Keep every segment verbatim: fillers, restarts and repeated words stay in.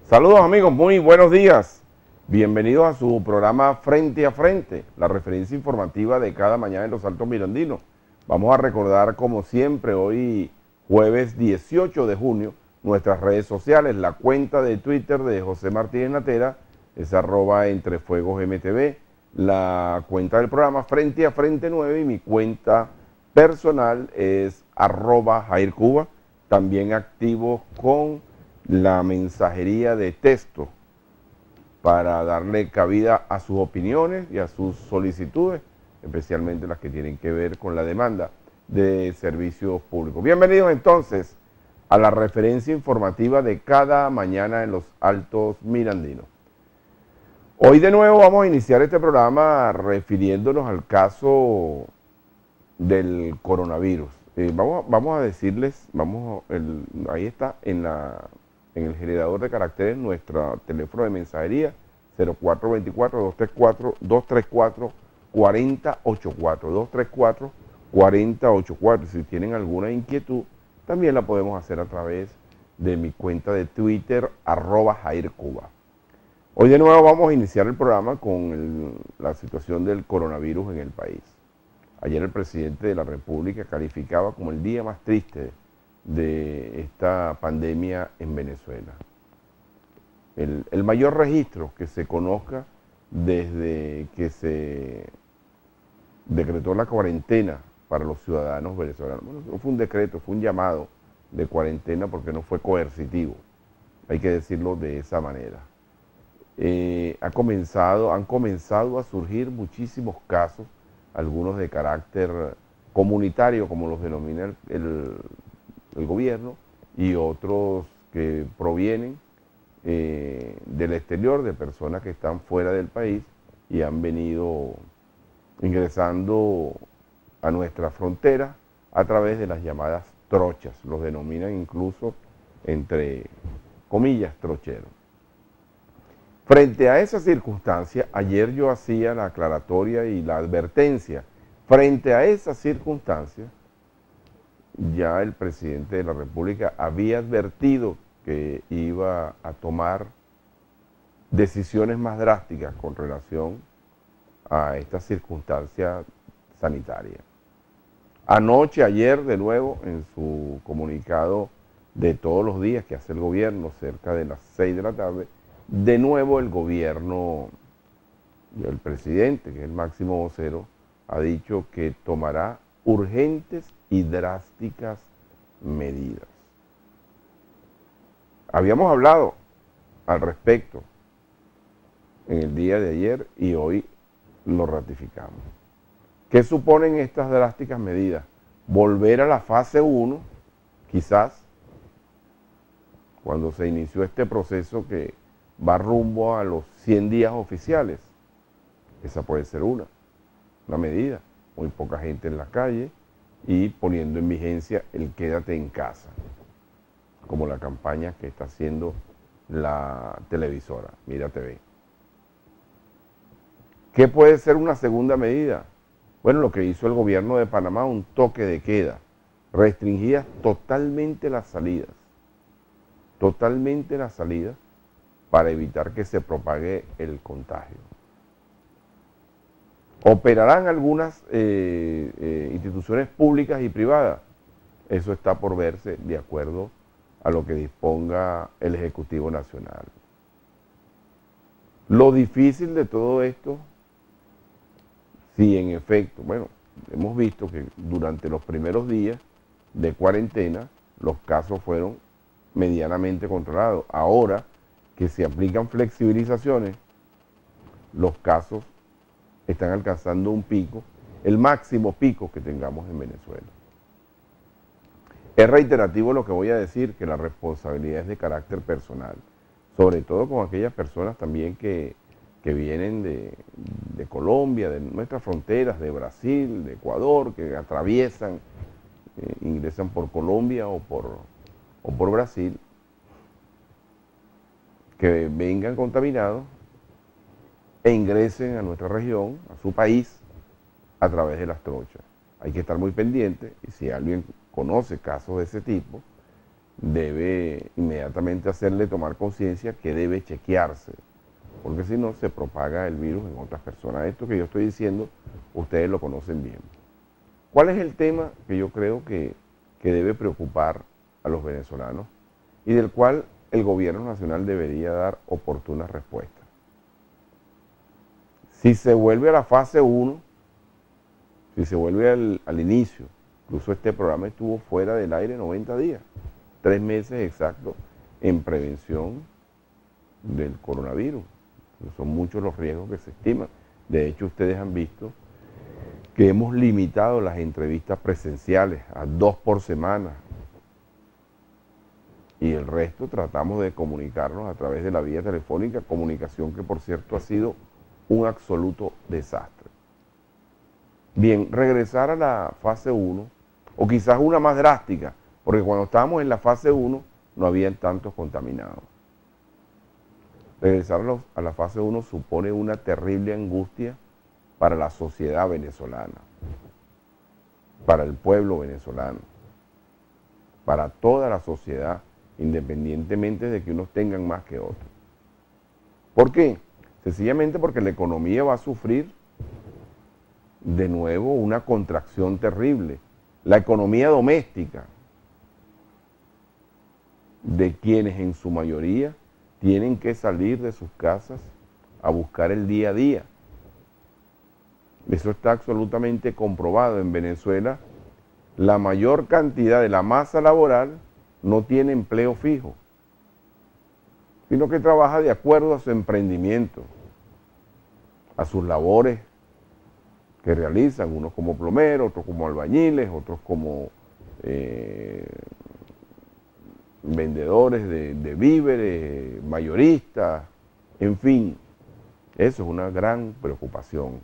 Saludos amigos, muy buenos días. Bienvenidos a su programa Frente a Frente, la referencia informativa de cada mañana en los Altos Mirandinos. Vamos a recordar como siempre hoy jueves dieciocho de junio nuestras redes sociales, la cuenta de Twitter de José Martínez Natera es arroba entrefuegos M T V, la cuenta del programa Frente a Frente nueve y mi cuenta personal es arroba Jair Cuba, también activo con la mensajería de texto para darle cabida a sus opiniones y a sus solicitudes, especialmente las que tienen que ver con la demanda de servicios públicos. Bienvenidos entonces a la referencia informativa de cada mañana en los Altos Mirandinos. Hoy de nuevo vamos a iniciar este programa refiriéndonos al caso del coronavirus. Eh, vamos, vamos a decirles, vamos, el, ahí está en la... en el generador de caracteres nuestro teléfono de mensajería cero cuatro dos cuatro, dos tres cuatro, dos tres cuatro, cuatro cero ocho cuatro, dos tres cuatro, cuatro cero ocho cuatro. Si tienen alguna inquietud, también la podemos hacer a través de mi cuenta de Twitter, arroba Jair Cuba. Hoy de nuevo vamos a iniciar el programa con el, la situación del coronavirus en el país. Ayer el presidente de la República calificaba como el día más triste de esta pandemia en Venezuela. El, el mayor registro que se conozca desde que se decretó la cuarentena para los ciudadanos venezolanos. Bueno, no fue un decreto, fue un llamado de cuarentena porque no fue coercitivo, hay que decirlo de esa manera. Eh, ha comenzado, han comenzado a surgir muchísimos casos, algunos de carácter comunitario, como los denomina el, el el gobierno, y otros que provienen eh, del exterior, de personas que están fuera del país y han venido ingresando a nuestra frontera a través de las llamadas trochas, los denominan incluso entre comillas trocheros. Frente a esa circunstancia, ayer yo hacía la aclaratoria y la advertencia, frente a esa circunstancia, ya el presidente de la República había advertido que iba a tomar decisiones más drásticas con relación a esta circunstancia sanitaria. Anoche, ayer, de nuevo, en su comunicado de todos los días que hace el gobierno, cerca de las seis de la tarde, de nuevo el gobierno, el presidente, que es el máximo vocero, ha dicho que tomará urgentes y drásticas medidas. Habíamos hablado al respecto en el día de ayer y hoy lo ratificamos. ¿Qué suponen estas drásticas medidas? Volver a la fase uno, quizás, cuando se inició este proceso que va rumbo a los cien días oficiales. Esa puede ser una, una medida. Muy poca gente en la calle y poniendo en vigencia el quédate en casa, como la campaña que está haciendo la televisora, Mira T V. ¿Qué puede ser una segunda medida? Bueno, lo que hizo el gobierno de Panamá, un toque de queda, restringidas totalmente las salidas, totalmente las salidas para evitar que se propague el contagio. ¿Operarán algunas eh, eh, instituciones públicas y privadas? Eso está por verse de acuerdo a lo que disponga el Ejecutivo Nacional. Lo difícil de todo esto, si en efecto, bueno, hemos visto que durante los primeros días de cuarentena los casos fueron medianamente controlados. Ahora que se aplican flexibilizaciones, los casos están alcanzando un pico, el máximo pico que tengamos en Venezuela. Es reiterativo lo que voy a decir, que la responsabilidad es de carácter personal, sobre todo con aquellas personas también que, que vienen de, de Colombia, de nuestras fronteras, de Brasil, de Ecuador, que atraviesan, eh, ingresan por Colombia o por, o por Brasil, que vengan contaminados e ingresen a nuestra región, a su país, a través de las trochas. Hay que estar muy pendiente y si alguien conoce casos de ese tipo, debe inmediatamente hacerle tomar conciencia que debe chequearse, porque si no se propaga el virus en otras personas. Esto que yo estoy diciendo, ustedes lo conocen bien. ¿Cuál es el tema que yo creo que, que debe preocupar a los venezolanos y del cual el gobierno nacional debería dar oportunas respuestas? Si se vuelve a la fase uno, si se vuelve al, al inicio, incluso este programa estuvo fuera del aire noventa días, tres meses exactos en prevención del coronavirus. Son muchos los riesgos que se estiman. De hecho, ustedes han visto que hemos limitado las entrevistas presenciales a dos por semana y el resto tratamos de comunicarnos a través de la vía telefónica, comunicación que por cierto ha sido un absoluto desastre. Bien, regresar a la fase uno, o quizás una más drástica, porque cuando estábamos en la fase uno no habían tantos contaminados. Regresar a, los, a la fase uno supone una terrible angustia para la sociedad venezolana, para el pueblo venezolano, para toda la sociedad, independientemente de que unos tengan más que otros. ¿Por qué? Sencillamente porque la economía va a sufrir de nuevo una contracción terrible. La economía doméstica, de quienes en su mayoría tienen que salir de sus casas a buscar el día a día. Eso está absolutamente comprobado. En Venezuela, la mayor cantidad de la masa laboral no tiene empleo fijo, sino que trabaja de acuerdo a su emprendimiento, a sus labores que realizan, unos como plomeros, otros como albañiles, otros como eh, vendedores de, de víveres, mayoristas, en fin. Eso es una gran preocupación.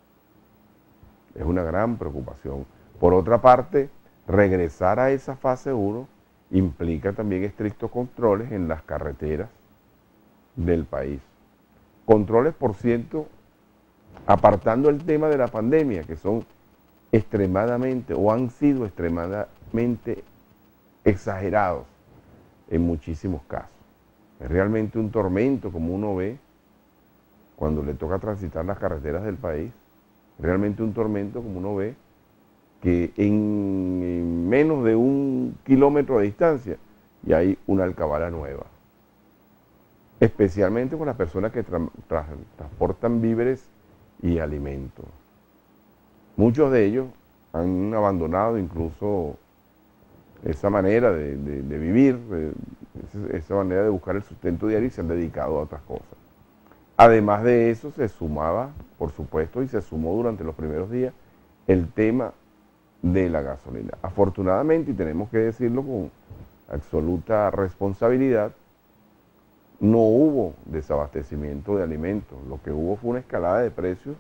Es una gran preocupación. Por otra parte, regresar a esa fase uno implica también estrictos controles en las carreteras del país. Controles, por cierto, apartando el tema de la pandemia, que son extremadamente o han sido extremadamente exagerados en muchísimos casos. Es realmente un tormento, como uno ve cuando le toca transitar las carreteras del país. Realmente un tormento, como uno ve que en, en menos de un kilómetro de distancia ya hay una alcabala nueva. Especialmente con las personas que tra tra transportan víveres y alimentos. Muchos de ellos han abandonado incluso esa manera de, de, de vivir, de, esa manera de buscar el sustento diario y se han dedicado a otras cosas. Además de eso se sumaba, por supuesto, y se sumó durante los primeros días, el tema de la gasolina. Afortunadamente, y tenemos que decirlo con absoluta responsabilidad, no hubo desabastecimiento de alimentos. Lo que hubo fue una escalada de precios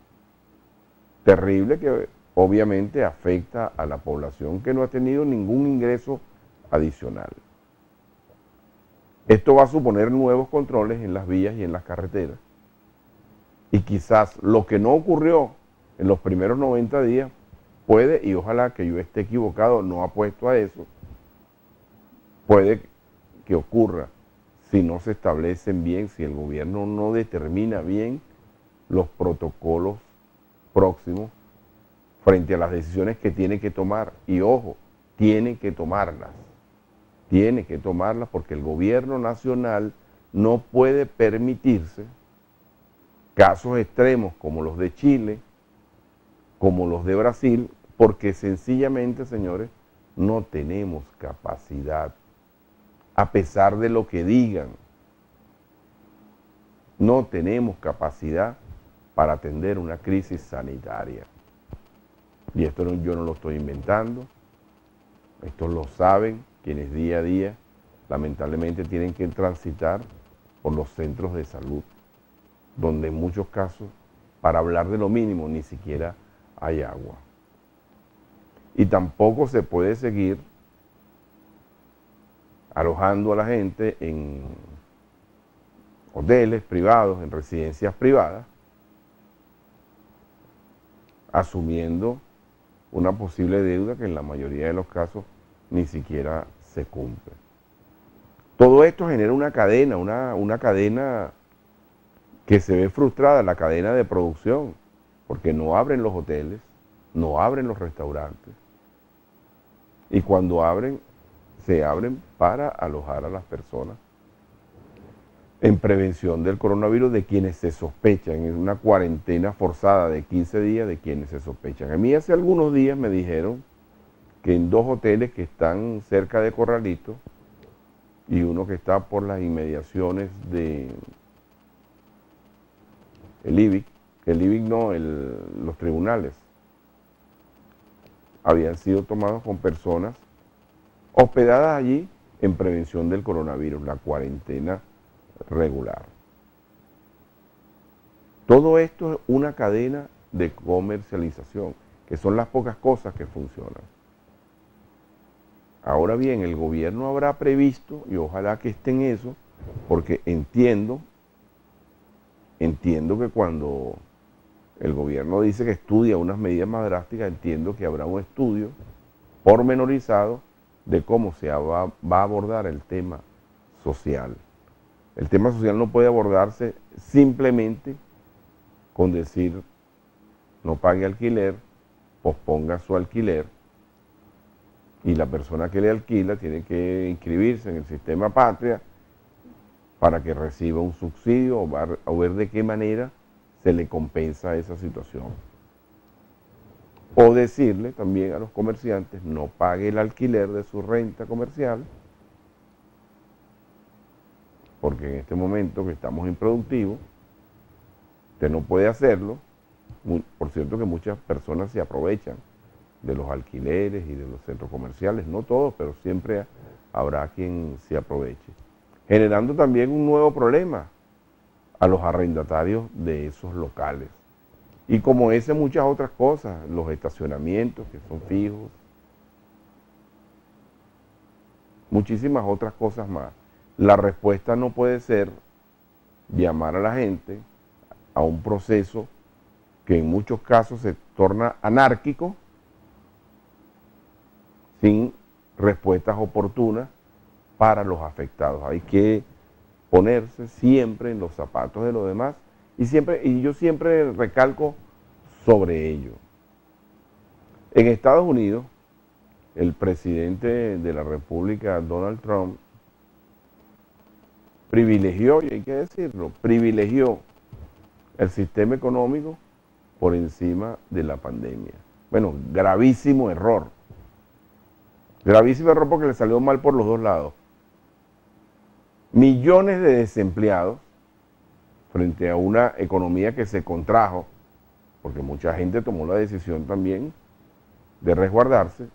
terrible que obviamente afecta a la población que no ha tenido ningún ingreso adicional. Esto va a suponer nuevos controles en las vías y en las carreteras. Y quizás lo que no ocurrió en los primeros noventa días puede, y ojalá que yo esté equivocado, no apuesto a eso, puede que ocurra si no se establecen bien, si el gobierno no determina bien los protocolos próximos frente a las decisiones que tiene que tomar. Y ojo, tiene que tomarlas. Tiene que tomarlas porque el gobierno nacional no puede permitirse casos extremos como los de Chile, como los de Brasil, porque sencillamente, señores, no tenemos capacidad. A pesar de lo que digan, no tenemos capacidad para atender una crisis sanitaria. Y esto no, yo no lo estoy inventando, esto lo saben quienes día a día lamentablemente tienen que transitar por los centros de salud, donde en muchos casos, para hablar de lo mínimo, ni siquiera hay agua. Y tampoco se puede seguir alojando a la gente en hoteles privados, en residencias privadas, asumiendo una posible deuda que en la mayoría de los casos ni siquiera se cumple. Todo esto genera una cadena, una, una cadena que se ve frustrada, la cadena de producción, porque no abren los hoteles, no abren los restaurantes, y cuando abren, se abren para alojar a las personas en prevención del coronavirus de quienes se sospechan, en una cuarentena forzada de quince días de quienes se sospechan. A mí hace algunos días me dijeron que en dos hoteles que están cerca de Corralito y uno que está por las inmediaciones de el I B I C, el I B I C no, el, los tribunales, habían sido tomados con personas hospedadas allí en prevención del coronavirus, la cuarentena regular. Todo esto es una cadena de comercialización, que son las pocas cosas que funcionan. Ahora bien, el gobierno habrá previsto, y ojalá que esté en eso, porque entiendo, entiendo que cuando el gobierno dice que estudia unas medidas más drásticas, entiendo que habrá un estudio pormenorizado de cómo se va, va a abordar el tema social. El tema social no puede abordarse simplemente con decir no pague alquiler, posponga su alquiler, y la persona que le alquila tiene que inscribirse en el sistema Patria para que reciba un subsidio o, va, o ver de qué manera se le compensa esa situación. O decirle también a los comerciantes, no pague el alquiler de su renta comercial, porque en este momento que estamos improductivos, usted no puede hacerlo. Por cierto que muchas personas se aprovechan de los alquileres y de los centros comerciales, no todos, pero siempre habrá quien se aproveche, generando también un nuevo problema a los arrendatarios de esos locales. Y como ese, muchas otras cosas, los estacionamientos que son fijos, muchísimas otras cosas más. La respuesta no puede ser llamar a la gente a un proceso que en muchos casos se torna anárquico, sin respuestas oportunas para los afectados. Hay que ponerse siempre en los zapatos de los demás y, siempre, y yo siempre recalco sobre ello. En Estados Unidos, el presidente de la República, Donald Trump, privilegió, y hay que decirlo, privilegió el sistema económico por encima de la pandemia. Bueno, gravísimo error. Gravísimo error porque le salió mal por los dos lados. Millones de desempleados frente a una economía que se contrajo, porque mucha gente tomó la decisión también de resguardarse,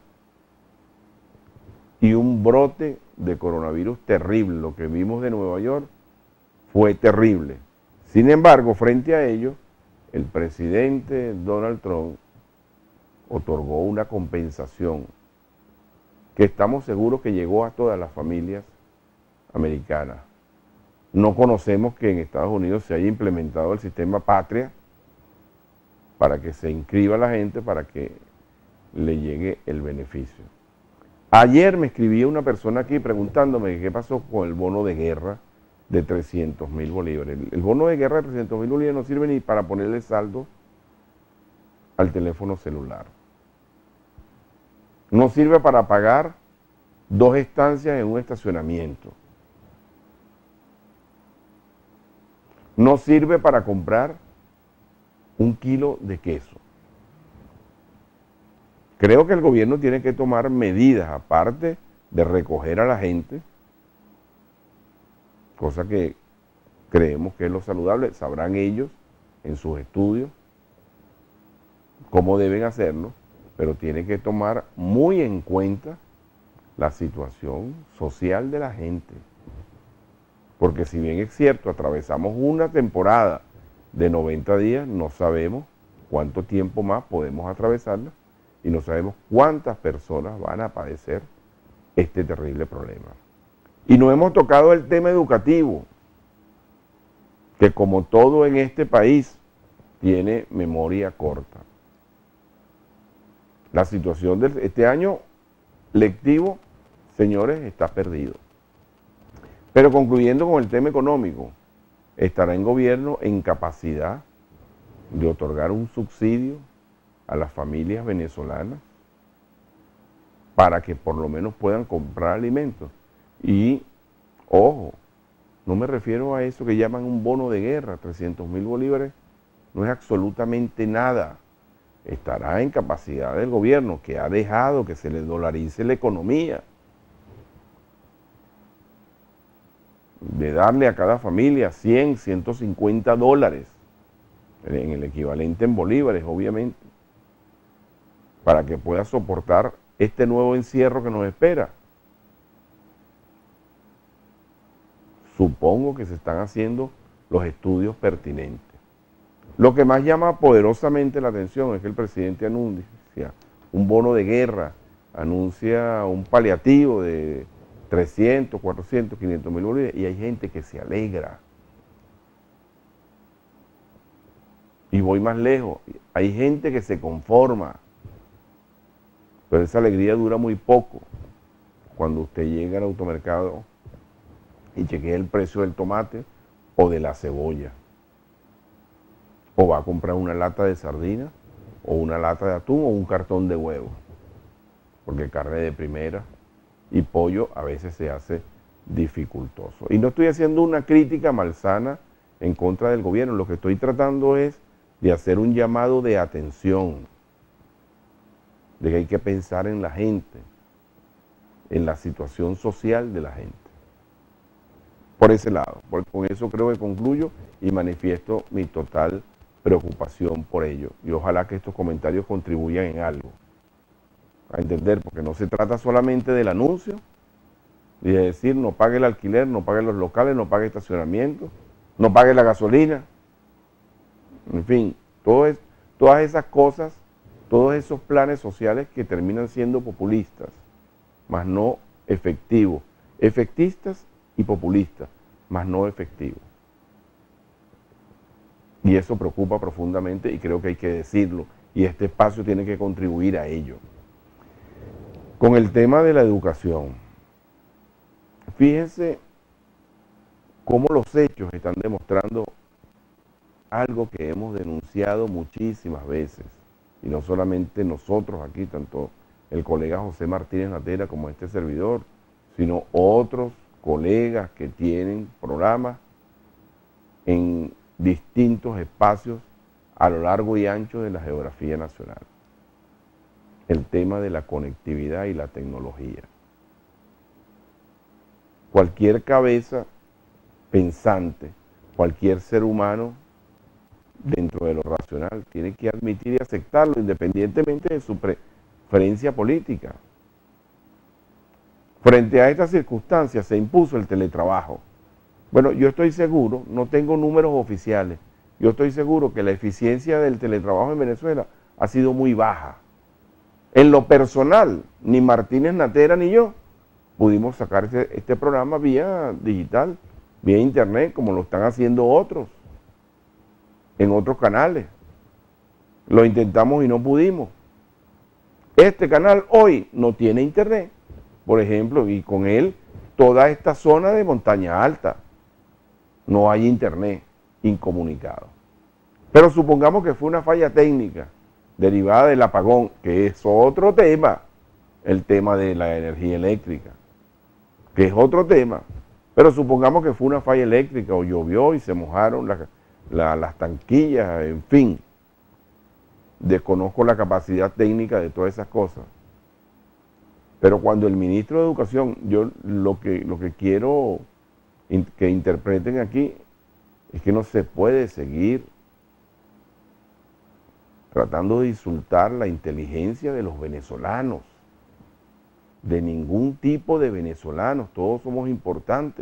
y un brote de coronavirus terrible. Lo que vimos de Nueva York fue terrible. Sin embargo, frente a ello, el presidente Donald Trump otorgó una compensación que estamos seguros que llegó a todas las familias americanas. No conocemos que en Estados Unidos se haya implementado el sistema Patria para que se inscriba la gente para que le llegue el beneficio. Ayer me escribía una persona aquí preguntándome qué pasó con el bono de guerra de trescientos mil bolívares. El bono de guerra de trescientos mil bolívares no sirve ni para ponerle saldo al teléfono celular. No sirve para pagar dos estancias en un estacionamiento. No sirve para comprar un kilo de queso. Creo que el gobierno tiene que tomar medidas, aparte de recoger a la gente, cosa que creemos que es lo saludable. Sabrán ellos en sus estudios cómo deben hacerlo, pero tiene que tomar muy en cuenta la situación social de la gente. Porque si bien es cierto, atravesamos una temporada de noventa días, no sabemos cuánto tiempo más podemos atravesarla y no sabemos cuántas personas van a padecer este terrible problema. Y no hemos tocado el tema educativo, que como todo en este país tiene memoria corta. La situación de este año lectivo, señores, está perdido. Pero concluyendo con el tema económico, estará en gobierno en capacidad de otorgar un subsidio a las familias venezolanas para que por lo menos puedan comprar alimentos. Y, ojo, no me refiero a eso que llaman un bono de guerra, trescientos mil bolívares, no es absolutamente nada. Estará en capacidad del gobierno, que ha dejado que se le dolarice la economía, de darle a cada familia cien, ciento cincuenta dólares, en el equivalente en bolívares, obviamente, para que pueda soportar este nuevo encierro que nos espera. Supongo que se están haciendo los estudios pertinentes. Lo que más llama poderosamente la atención es que el presidente anuncia un bono de guerra, anuncia un paliativo de trescientos, cuatrocientos, quinientos mil bolívares, y hay gente que se alegra. Y voy más lejos, hay gente que se conforma, pero esa alegría dura muy poco. Cuando usted llega al automercado y chequea el precio del tomate o de la cebolla, o va a comprar una lata de sardina, o una lata de atún, o un cartón de huevo, porque carne de primera y pollo a veces se hace dificultoso. Y no estoy haciendo una crítica malsana en contra del gobierno, lo que estoy tratando es de hacer un llamado de atención, de que hay que pensar en la gente, en la situación social de la gente. Por ese lado, porque con eso creo que concluyo y manifiesto mi total preocupación por ello. Y ojalá que estos comentarios contribuyan en algo a entender, porque no se trata solamente del anuncio y de decir no pague el alquiler, no pague los locales, no pague estacionamiento, no pague la gasolina, en fin, todo es, todas esas cosas, todos esos planes sociales que terminan siendo populistas, más no efectivos, efectistas y populistas, más no efectivos. Y eso preocupa profundamente y creo que hay que decirlo, y este espacio tiene que contribuir a ello. Con el tema de la educación, fíjense cómo los hechos están demostrando algo que hemos denunciado muchísimas veces, y no solamente nosotros aquí, tanto el colega José Martínez Natera como este servidor, sino otros colegas que tienen programas en distintos espacios a lo largo y ancho de la geografía nacional. El tema de la conectividad y la tecnología. Cualquier cabeza pensante, cualquier ser humano dentro de lo racional tiene que admitir y aceptarlo independientemente de su preferencia política. Frente a estas circunstancias se impuso el teletrabajo. Bueno, yo estoy seguro, no tengo números oficiales, yo estoy seguro que la eficiencia del teletrabajo en Venezuela ha sido muy baja. En lo personal, ni Martínez Natera ni yo pudimos sacar este, este programa vía digital, vía internet, como lo están haciendo otros, en otros canales. Lo intentamos y no pudimos. Este canal hoy no tiene internet, por ejemplo, y con él toda esta zona de montaña alta. No hay internet incomunicado. Pero supongamos que fue una falla técnica derivada del apagón, que es otro tema, el tema de la energía eléctrica, que es otro tema. Pero supongamos que fue una falla eléctrica o llovió y se mojaron la, la, las tanquillas, en fin. Desconozco la capacidad técnica de todas esas cosas. Pero cuando el ministro de Educación, yo lo que, lo que quiero que interpreten aquí es que no se puede seguir tratando de insultar la inteligencia de los venezolanos, de ningún tipo de venezolanos, todos somos importantes.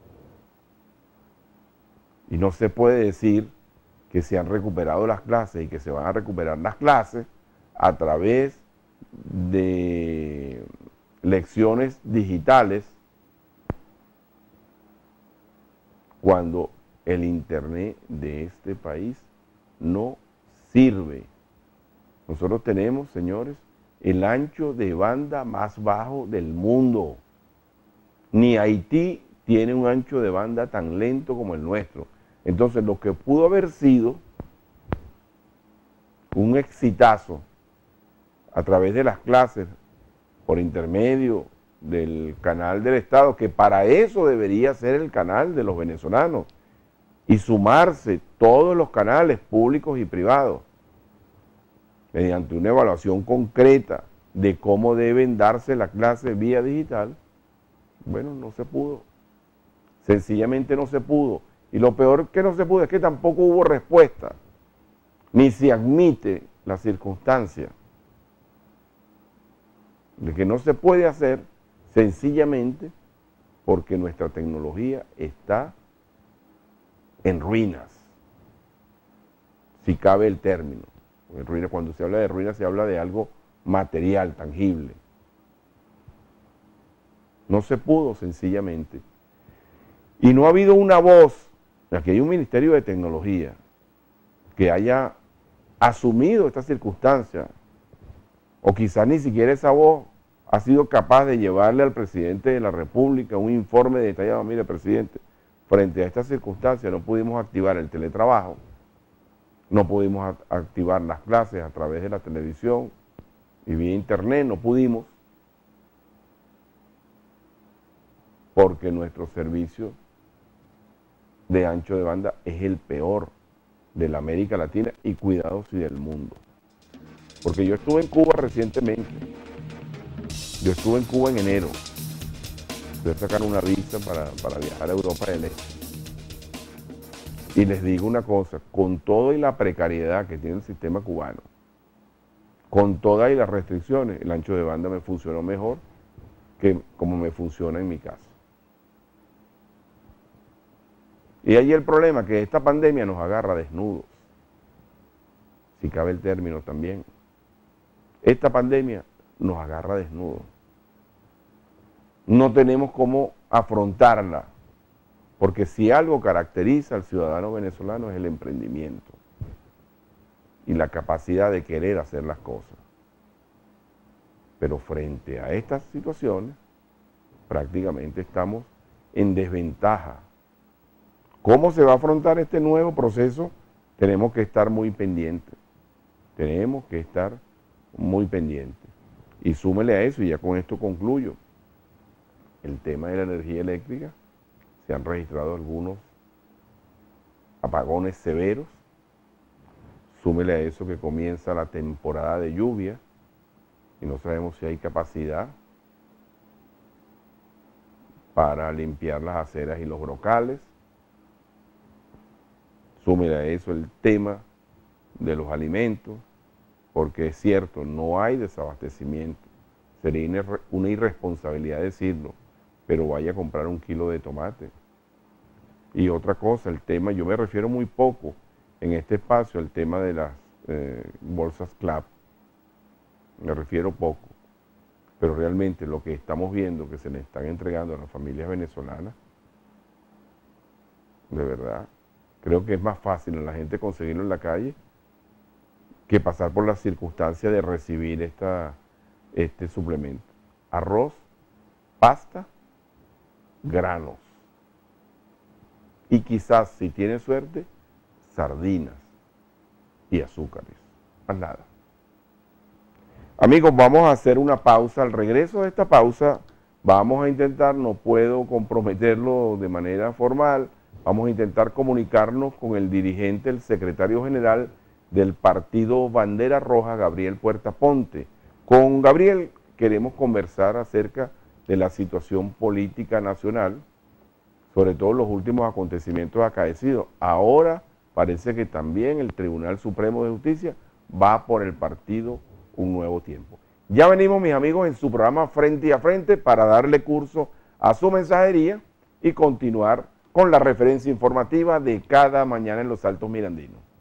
Y no se puede decir que se han recuperado las clases y que se van a recuperar las clases a través de lecciones digitales cuando el internet de este país no sirve. Nosotros tenemos, señores, el ancho de banda más bajo del mundo. Ni Haití tiene un ancho de banda tan lento como el nuestro. Entonces, lo que pudo haber sido un exitazo a través de las clases por intermedio del canal del Estado, que para eso debería ser el canal de los venezolanos, y sumarse todos los canales públicos y privados, mediante una evaluación concreta de cómo deben darse las clases vía digital, bueno, no se pudo. Sencillamente no se pudo. Y lo peor que no se pudo es que tampoco hubo respuesta, ni se admite la circunstancia de que no se puede hacer sencillamente porque nuestra tecnología está en ruinas, si cabe el término. En ruinas, cuando se habla de ruinas se habla de algo material, tangible. No se pudo sencillamente. Y no ha habido una voz, aquí hay un Ministerio de Tecnología, que haya asumido esta circunstancia, o quizás ni siquiera esa voz ha sido capaz de llevarle al presidente de la República un informe detallado. Mire, presidente, frente a esta circunstancia no pudimos activar el teletrabajo, no pudimos activar las clases a través de la televisión y vía internet, no pudimos, porque nuestro servicio de ancho de banda es el peor de la América Latina y cuidado si del mundo. Porque yo estuve en Cuba recientemente, yo estuve en Cuba en enero, fui a sacar una visa para, para viajar a Europa del Este. Y les digo una cosa, con todo y la precariedad que tiene el sistema cubano, con todas y las restricciones, el ancho de banda me funcionó mejor que como me funciona en mi casa. Y ahí el problema, que esta pandemia nos agarra desnudos, si cabe el término también. Esta pandemia nos agarra desnudos. No tenemos cómo afrontarla, porque si algo caracteriza al ciudadano venezolano es el emprendimiento y la capacidad de querer hacer las cosas. Pero frente a estas situaciones, prácticamente estamos en desventaja. ¿Cómo se va a afrontar este nuevo proceso? Tenemos que estar muy pendientes. Tenemos que estar muy pendientes. Y súmele a eso, y ya con esto concluyo, el tema de la energía eléctrica. Se han registrado algunos apagones severos. Súmele a eso que comienza la temporada de lluvia y no sabemos si hay capacidad para limpiar las aceras y los brocales. Súmele a eso el tema de los alimentos, porque es cierto, no hay desabastecimiento. Sería una irresponsabilidad decirlo, pero vaya a comprar un kilo de tomate. Y otra cosa, el tema, yo me refiero muy poco en este espacio al tema de las eh, bolsas CLAP, me refiero poco, pero realmente lo que estamos viendo que se le están entregando a las familias venezolanas, de verdad, creo que es más fácil a la gente conseguirlo en la calle que pasar por la circunstancia de recibir esta, este suplemento. Arroz, pasta, granos y quizás, si tiene suerte, sardinas y azúcares, más nada. Amigos, vamos a hacer una pausa. Al regreso de esta pausa vamos a intentar, no puedo comprometerlo de manera formal, vamos a intentar comunicarnos con el dirigente, el secretario general del partido Bandera Roja, Gabriel Puerta Ponte. Con Gabriel queremos conversar acerca de la situación política nacional, sobre todo los últimos acontecimientos acaecidos. Ahora parece que también el Tribunal Supremo de Justicia va por el partido Un Nuevo Tiempo. Ya venimos, mis amigos, en su programa Frente a Frente para darle curso a su mensajería y continuar con la referencia informativa de cada mañana en los Altos Mirandinos.